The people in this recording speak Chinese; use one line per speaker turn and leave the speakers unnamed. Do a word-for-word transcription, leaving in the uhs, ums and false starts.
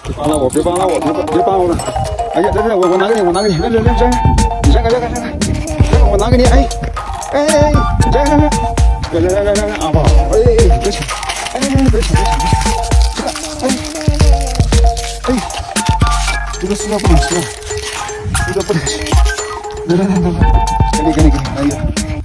帮了我，别帮了我，别别帮我了！哎呀，这这我我拿给你，我拿给你，这这这这，你先看这个这个，这个我拿给你，哎哎哎，这这这，来来来来来啊，不好，哎哎别抢，哎哎别抢别抢，这个哎哎，这个塑料不能吃，塑料不能吃，来来来来来，给你给你给你，哎呀。